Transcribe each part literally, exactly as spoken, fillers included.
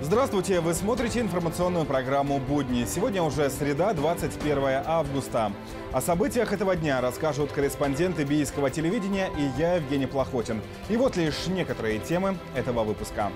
Здравствуйте! Вы смотрите информационную программу «Будни». Сегодня уже среда, двадцать первое августа. О событиях этого дня расскажут корреспонденты Бийского телевидения и я, Евгений Плохотин. И вот лишь некоторые темы этого выпуска.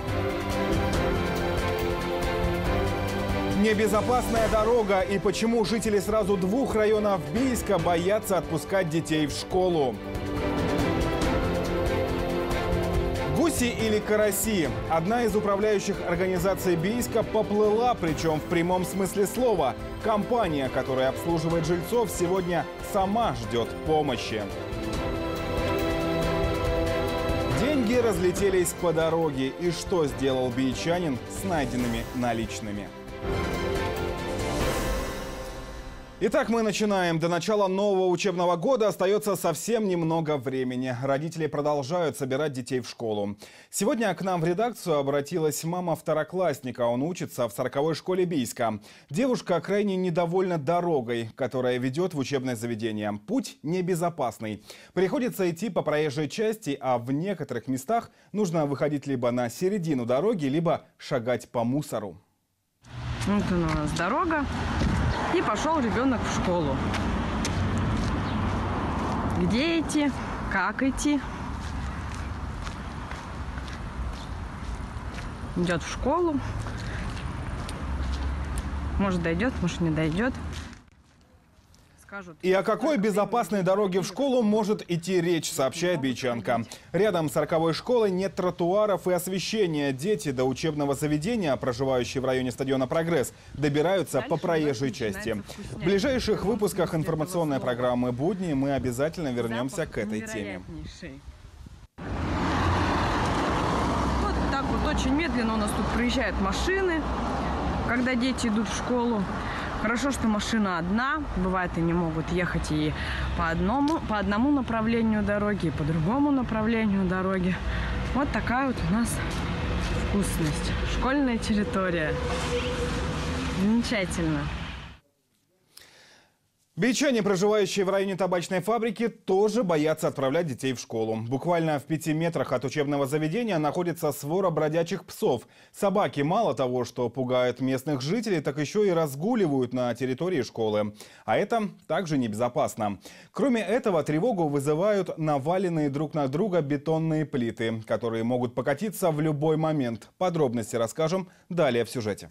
Небезопасная дорога и почему жители сразу двух районов Бийска боятся отпускать детей в школу. Гуси или караси? Одна из управляющих организаций Бийска поплыла, причем в прямом смысле слова. Компания, которая обслуживает жильцов, сегодня сама ждет помощи. Деньги разлетелись по дороге. И что сделал бийчанин с найденными наличными? Итак, мы начинаем. До начала нового учебного года остается совсем немного времени. Родители продолжают собирать детей в школу. Сегодня к нам в редакцию обратилась мама второклассника. Он учится в сороковой школе Бийска. Девушка крайне недовольна дорогой, которая ведет в учебное заведение. Путь небезопасный. Приходится идти по проезжей части, а в некоторых местах нужно выходить либо на середину дороги, либо шагать по мусору. Вот у нас дорога. И пошел ребенок в школу. Где идти? Как идти? Идет в школу. Может, дойдет, может, не дойдет. И о какой безопасной дороге в школу может идти речь, сообщает бийчанка. Рядом с сороковой школой нет тротуаров и освещения. Дети до учебного заведения, проживающие в районе стадиона «Прогресс», добираются по проезжей части. В ближайших выпусках информационной программы «Будни» мы обязательно вернемся к этой теме. Вот так вот очень медленно у нас тут проезжают машины, когда дети идут в школу. Хорошо, что машина одна. Бывает, они могут ехать и по одному, по одному направлению дороги, и по другому направлению дороги. Вот такая вот у нас вкусность. Школьная территория. Замечательно. Бийчане, проживающие в районе табачной фабрики, тоже боятся отправлять детей в школу. Буквально в пяти метрах от учебного заведения находится свора бродячих псов. Собаки мало того, что пугают местных жителей, так еще и разгуливают на территории школы. А это также небезопасно. Кроме этого, тревогу вызывают наваленные друг на друга бетонные плиты, которые могут покатиться в любой момент. Подробности расскажем далее в сюжете.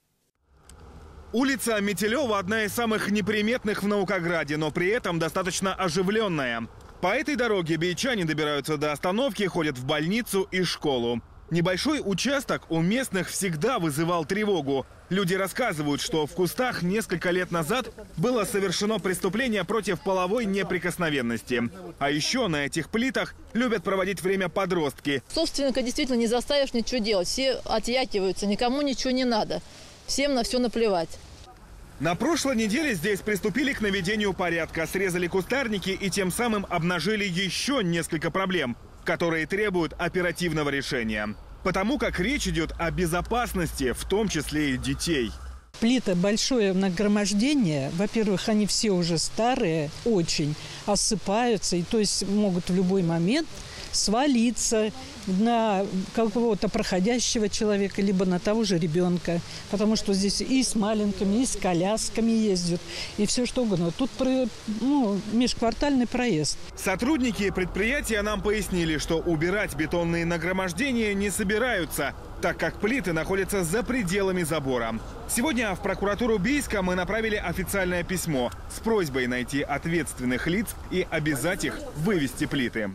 Улица Метелева – одна из самых неприметных в Наукограде, но при этом достаточно оживленная. По этой дороге бийчане добираются до остановки, ходят в больницу и школу. Небольшой участок у местных всегда вызывал тревогу. Люди рассказывают, что в кустах несколько лет назад было совершено преступление против половой неприкосновенности. А еще на этих плитах любят проводить время подростки. Собственника действительно не заставишь ничего делать. Все отъякиваются, никому ничего не надо. Всем на все наплевать. На прошлой неделе здесь приступили к наведению порядка, срезали кустарники и тем самым обнажили еще несколько проблем, которые требуют оперативного решения. Потому как речь идет о безопасности, в том числе и детей. Плита большое нагромождение. Во-первых, они все уже старые, очень осыпаются, и то есть могут в любой момент свалиться на какого-то проходящего человека, либо на того же ребенка. Потому что здесь и с маленькими, и с колясками ездят, и все что угодно. Тут ну, межквартальный проезд. Сотрудники предприятия нам пояснили, что убирать бетонные нагромождения не собираются, так как плиты находятся за пределами забора. Сегодня в прокуратуру Бийска мы направили официальное письмо с просьбой найти ответственных лиц и обязать их вывести плиты.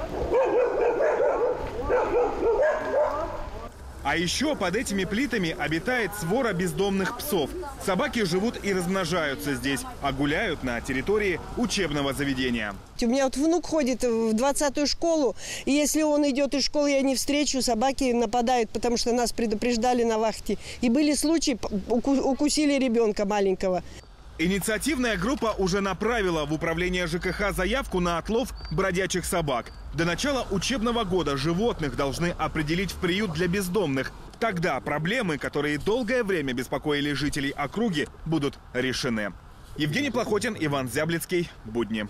А еще под этими плитами обитает свора бездомных псов. Собаки живут и размножаются здесь, а гуляют на территории учебного заведения. У меня вот внук ходит в двадцатую школу, и если он идет из школы, я не встречу, собаки нападают, потому что нас предупреждали на вахте. И были случаи, укусили ребенка маленького. Инициативная группа уже направила в управление ЖКХ заявку на отлов бродячих собак. До начала учебного года животных должны определить в приют для бездомных. Тогда проблемы, которые долгое время беспокоили жителей округи, будут решены. Евгений Плохотин, Иван Зяблицкий. Будни.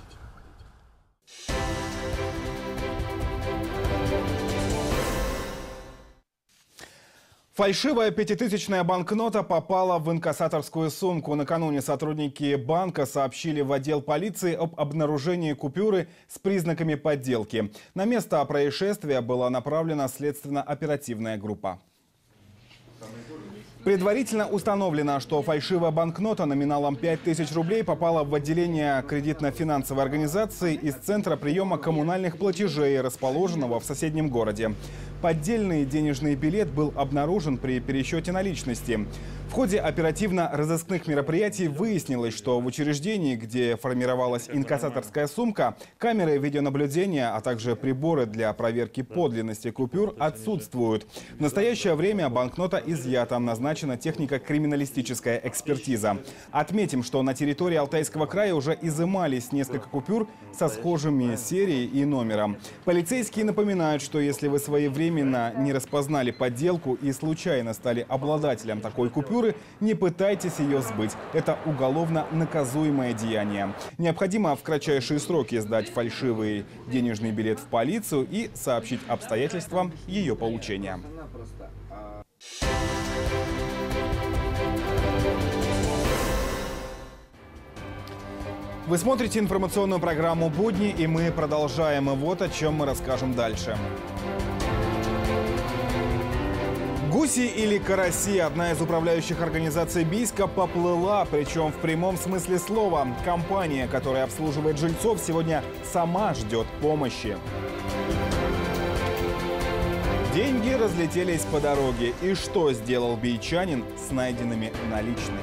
Фальшивая пятитысячная банкнота попала в инкассаторскую сумку. Накануне сотрудники банка сообщили в отдел полиции об обнаружении купюры с признаками подделки. На место происшествия была направлена следственно-оперативная группа. Предварительно установлено, что фальшивая банкнота номиналом пять тысяч рублей попала в отделение кредитно-финансовой организации из Центра приема коммунальных платежей, расположенного в соседнем городе. Поддельный денежный билет был обнаружен при пересчете наличности. В ходе оперативно-розыскных мероприятий выяснилось, что в учреждении, где формировалась инкассаторская сумка, камеры видеонаблюдения, а также приборы для проверки подлинности купюр отсутствуют. В настоящее время банкнота изъята, назначена технико-криминалистическая экспертиза. Отметим, что на территории Алтайского края уже изымались несколько купюр со схожими серией и номером. Полицейские напоминают, что если вы своевременно не распознали подделку и случайно стали обладателем такой купюры, не пытайтесь ее сбыть. Это уголовно наказуемое деяние. Необходимо в кратчайшие сроки сдать фальшивый денежный билет в полицию и сообщить обстоятельства ее получения. Вы смотрите информационную программу «Будни», и мы продолжаем. И вот о чем мы расскажем дальше. Гуси или караси? Одна из управляющих организаций Бийска поплыла, причем в прямом смысле слова. Компания, которая обслуживает жильцов, сегодня сама ждет помощи. Деньги разлетелись по дороге. И что сделал бийчанин с найденными наличными?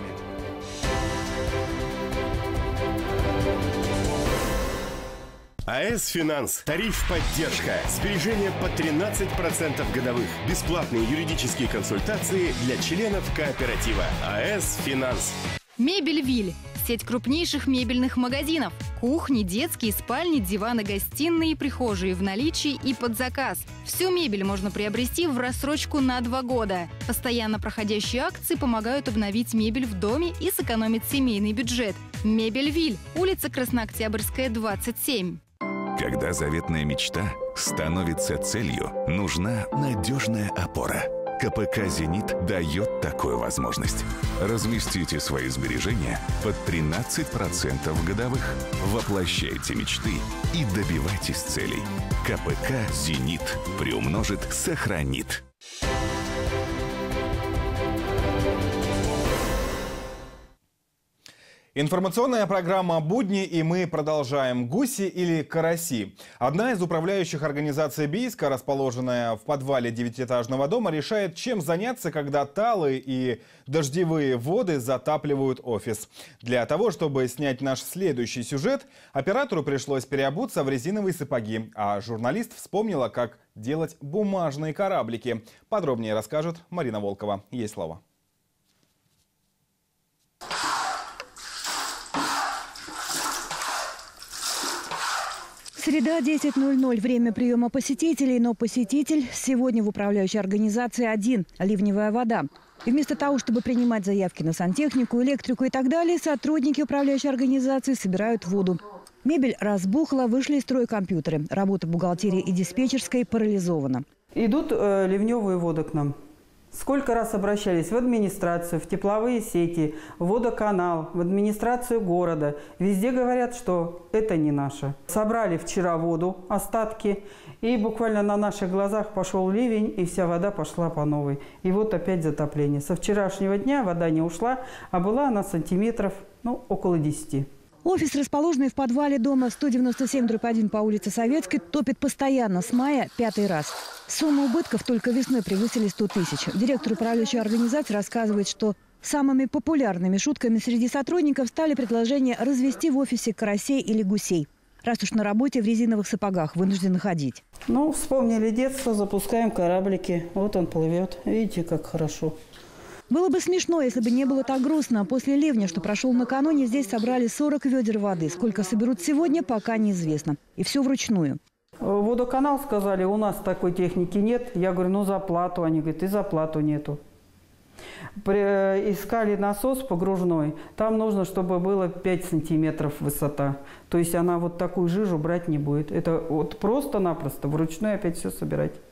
АЭС «Финанс». Тариф «Поддержка». Сбережения по тринадцать процентов годовых. Бесплатные юридические консультации для членов кооператива. АЭС «Финанс». Мебель «Виль». Сеть крупнейших мебельных магазинов. Кухни, детские, спальни, диваны, гостиные и прихожие в наличии и под заказ. Всю мебель можно приобрести в рассрочку на два года. Постоянно проходящие акции помогают обновить мебель в доме и сэкономить семейный бюджет. Мебель «Виль». Улица Краснооктябрьская, двадцать семь. Когда заветная мечта становится целью, нужна надежная опора. КПК «Зенит» дает такую возможность. Разместите свои сбережения под тринадцать процентов годовых. Воплощайте мечты и добивайтесь целей. КПК «Зенит» приумножит, сохранит. Информационная программа «Будни», и мы продолжаем. Гуси или караси? Одна из управляющих организаций Бийска, расположенная в подвале девятиэтажного дома, решает, чем заняться, когда талы и дождевые воды затапливают офис. Для того, чтобы снять наш следующий сюжет, оператору пришлось переобуться в резиновые сапоги, а журналист вспомнила, как делать бумажные кораблики. Подробнее расскажет Марина Волкова. Ей слово. Среда, десять ноль ноль. Время приема посетителей, но посетитель сегодня в управляющей организации один – ливневая вода. И вместо того, чтобы принимать заявки на сантехнику, электрику и так далее, сотрудники управляющей организации собирают воду. Мебель разбухла, вышли из строя компьютеры. Работа бухгалтерии и диспетчерской парализована. Идут э, ливневые воды к нам. Сколько раз обращались в администрацию, в тепловые сети, в водоканал, в администрацию города. Везде говорят, что это не наше. Собрали вчера воду, остатки, и буквально на наших глазах пошел ливень, и вся вода пошла по новой. И вот опять затопление. Со вчерашнего дня вода не ушла, а была она сантиметров, ну, около десяти. Офис, расположенный в подвале дома сто девяносто семь дробь один по улице Советской, топит постоянно с мая пятый раз. Сумма убытков только весной превысили сто тысяч. Директор управляющей организации рассказывает, что самыми популярными шутками среди сотрудников стали предложения развести в офисе карасей или гусей. Раз уж на работе в резиновых сапогах вынуждены ходить. Ну, вспомнили детство, запускаем кораблики. Вот он плывет. Видите, как хорошо. Было бы смешно, если бы не было так грустно. После ливня, что прошел накануне, здесь собрали сорок ведер воды. Сколько соберут сегодня, пока неизвестно. И все вручную. Водоканал сказали, у нас такой техники нет. Я говорю, ну за плату. Они говорят, и за плату нету. При, искали насос погружной. Там нужно, чтобы было пять сантиметров высота. То есть она вот такую жижу брать не будет. Это вот просто-напросто вручную опять все собирать.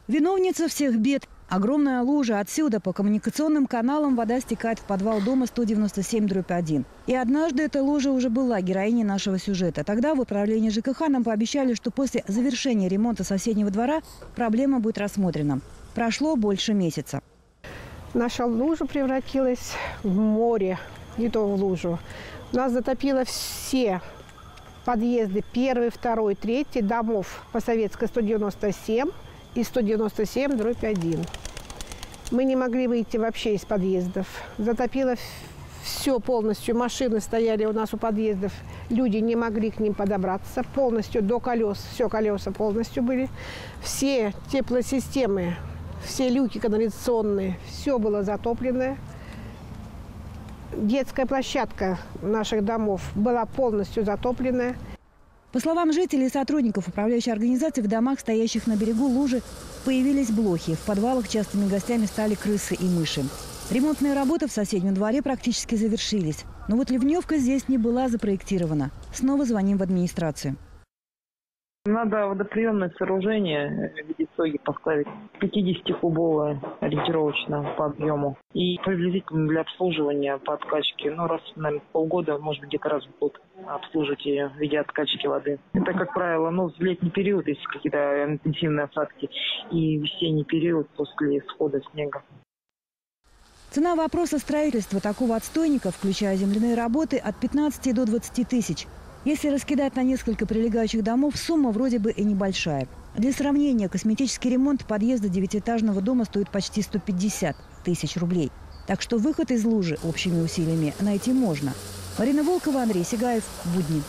Виновница всех бед – огромная лужа. Отсюда по коммуникационным каналам вода стекает в подвал дома сто девяносто семь дробь один. И однажды эта лужа уже была героиней нашего сюжета. Тогда в управлении ЖКХ нам пообещали, что после завершения ремонта соседнего двора проблема будет рассмотрена. Прошло больше месяца. Наша лужа превратилась в море, не то в лужу. Нас затопило все подъезды первый, второй, третий домов по Советской сто девяносто семь и сто девяносто семь дробь один. Мы не могли выйти вообще из подъездов. Затопило все полностью. Машины стояли у нас у подъездов. Люди не могли к ним подобраться. Полностью до колес. Все колеса полностью были. Все теплосистемы, все люки канализационные, все было затоплено. Детская площадка наших домов была полностью затоплена. По словам жителей и сотрудников управляющей организации, в домах, стоящих на берегу лужи, появились блохи. В подвалах частыми гостями стали крысы и мыши. Ремонтные работы в соседнем дворе практически завершились. Но вот ливневка здесь не была запроектирована. Снова звоним в администрацию. Надо водоприемное сооружение в виде соги поставить, пятидесятикубовое ориентировочно по объему. И приблизительно для обслуживания по откачке, ну раз, наверное, полгода, может быть, где-то раз в год обслуживать ее в виде откачки воды. Это, как правило, ну, в летний период, если какие-то интенсивные осадки, и весенний период после схода снега. Цена вопроса строительства такого отстойника, включая земляные работы, от пятнадцати до двадцати тысяч. Если раскидать на несколько прилегающих домов, сумма вроде бы и небольшая. Для сравнения, косметический ремонт подъезда девятиэтажного дома стоит почти сто пятьдесят тысяч рублей. Так что выход из лужи общими усилиями найти можно. Марина Волкова, Андрей Сигаев. Будни.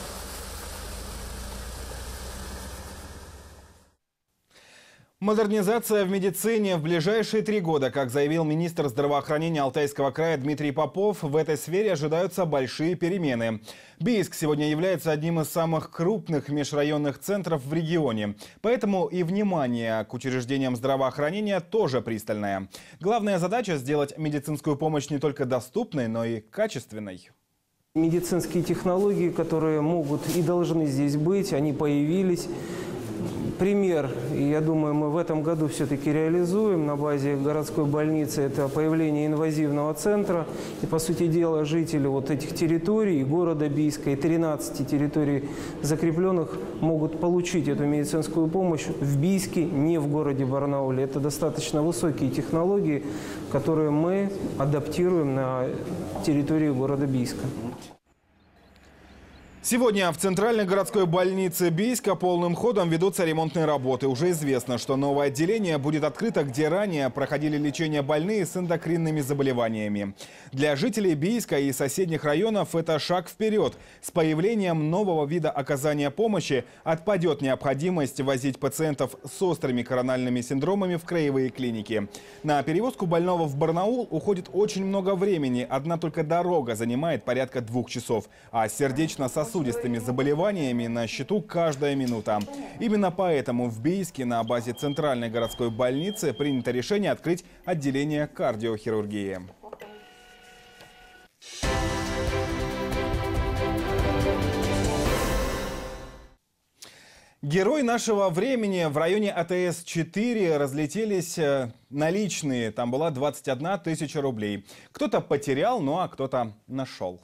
Модернизация в медицине в ближайшие три года, как заявил министр здравоохранения Алтайского края Дмитрий Попов, в этой сфере ожидаются большие перемены. Бийск сегодня является одним из самых крупных межрайонных центров в регионе. Поэтому и внимание к учреждениям здравоохранения тоже пристальное. Главная задача – сделать медицинскую помощь не только доступной, но и качественной. Медицинские технологии, которые могут и должны здесь быть, они появились. Пример, я думаю, мы в этом году все-таки реализуем на базе городской больницы. Это появление инвазивного центра. И, по сути дела, жители вот этих территорий, города Бийска и тринадцати территорий закрепленных, могут получить эту медицинскую помощь в Бийске, не в городе Барнауле. Это достаточно высокие технологии, которые мы адаптируем на территории города Бийска. Сегодня в центральной городской больнице Бийска полным ходом ведутся ремонтные работы. Уже известно, что новое отделение будет открыто, где ранее проходили лечение больные с эндокринными заболеваниями. Для жителей Бийска и соседних районов это шаг вперед. С появлением нового вида оказания помощи отпадет необходимость возить пациентов с острыми корональными синдромами в краевые клиники. На перевозку больного в Барнаул уходит очень много времени. Одна только дорога занимает порядка двух часов, а сердечно-сосудистые сосудистыми заболеваниями на счету каждая минута. Именно поэтому в Бийске на базе центральной городской больницы принято решение открыть отделение кардиохирургии. Герой нашего времени. В районе А Тэ Эс четыре разлетелись наличные. Там была двадцать одна тысяча рублей. Кто-то потерял, ну а кто-то нашел.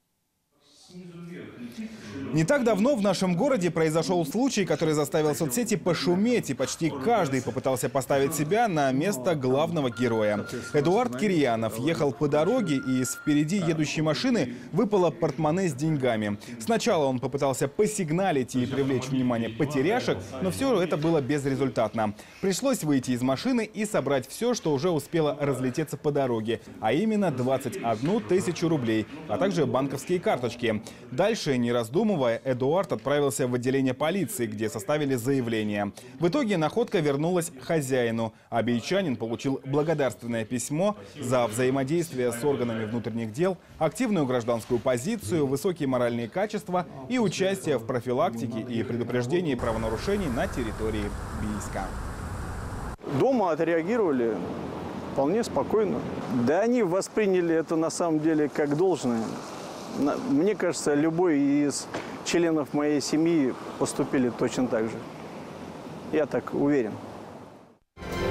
Не так давно в нашем городе произошел случай, который заставил соцсети пошуметь, и почти каждый попытался поставить себя на место главного героя. Эдуард Кирьянов ехал по дороге, и из впереди едущей машины выпало портмоне с деньгами. Сначала он попытался посигналить и привлечь внимание потеряшек, но все это было безрезультатно. Пришлось выйти из машины и собрать все, что уже успело разлететься по дороге, а именно двадцать одну тысячу рублей, а также банковские карточки. Дальше, не раздумывая, Эдуард отправился в отделение полиции, где составили заявление. В итоге находка вернулась хозяину, а бийчанин получил благодарственное письмо за взаимодействие с органами внутренних дел, активную гражданскую позицию, высокие моральные качества и участие в профилактике и предупреждении правонарушений на территории Бийска. Дома отреагировали вполне спокойно. Да они восприняли это на самом деле как должное. Мне кажется, любой из членов моей семьи поступили точно так же. Я так уверен.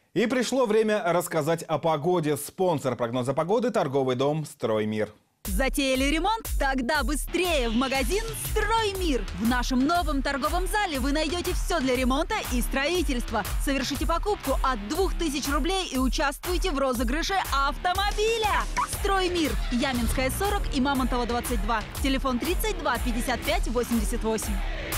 И пришло время рассказать о погоде. Спонсор прогноза погоды – торговый дом «Строймир». Затеяли ремонт? Тогда быстрее в магазин «Строймир». В нашем новом торговом зале вы найдете все для ремонта и строительства. Совершите покупку от двух тысяч рублей и участвуйте в розыгрыше автомобиля. «Строймир». Яминская, сорок и Мамонтова, двадцать два. Телефон тридцать два пятьдесят пять восемьдесят восемь.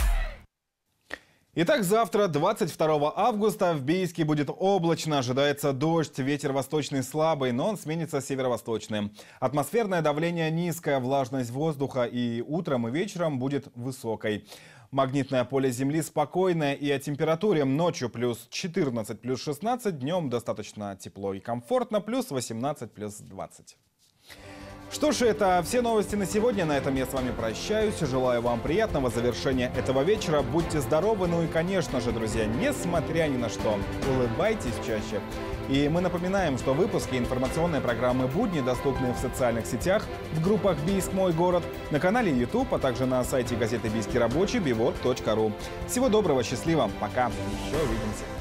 Итак, завтра, двадцать второго августа, в Бийске будет облачно, ожидается дождь, ветер восточный слабый, но он сменится северо-восточным. Атмосферное давление низкое, влажность воздуха и утром и вечером будет высокой. Магнитное поле Земли спокойное, и о температуре ночью плюс четырнадцать, плюс шестнадцать, днем достаточно тепло и комфортно, плюс восемнадцать, плюс двадцать. Что ж, это все новости на сегодня. На этом я с вами прощаюсь. Желаю вам приятного завершения этого вечера. Будьте здоровы. Ну и, конечно же, друзья, несмотря ни на что, улыбайтесь чаще. И мы напоминаем, что выпуски информационной программы «Будни» доступны в социальных сетях, в группах «Бийск. Мой город», на канале YouTube, а также на сайте газеты «Бийский рабочий» би вот точка ру. Всего доброго, счастливо. Пока. Еще увидимся.